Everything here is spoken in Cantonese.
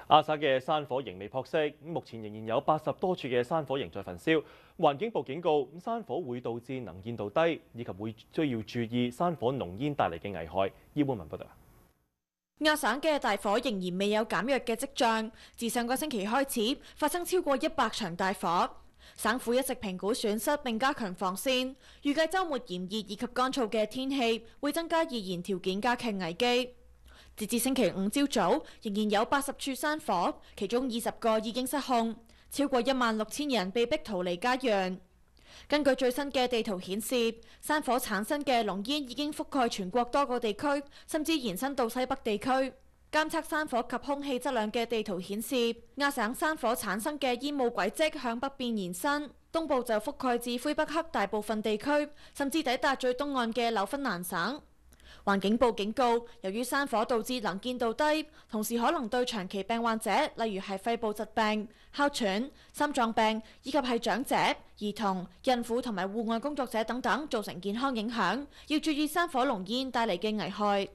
阿薩嘅山火仍未撲熄，目前仍然有80多處嘅山火仍在焚燒。環境部警告，山火會導致能見度低，以及會需要注意山火濃煙帶嚟嘅危害。葉滿文報道。 亞省嘅大火仍然未有減弱嘅跡象，自上個星期開始發生超過100場大火。省府一直評估損失並加強防線，預計週末炎熱以及乾燥嘅天氣會增加易燃條件，加劇危機。截至星期五朝早，仍然有80處山火，其中20個已經失控，超過16000人被逼逃離家園。根據最新嘅地圖顯示，山火產生嘅濃煙已經覆蓋全國多個地區，甚至延伸到西北地區。監測山火及空氣質量嘅地圖顯示，亞省山火產生嘅煙霧軌跡向北邊延伸，東部就覆蓋至魁北克大部分地區，甚至抵達最東岸嘅紐芬蘭省。環境部警告，由於山火導致能見度低，同時可能對長期病患者，例如係肺部疾病、哮喘、心臟病，以及係長者、兒童、孕婦同埋戶外工作者等等造成健康影響，要注意山火濃煙帶嚟嘅危害。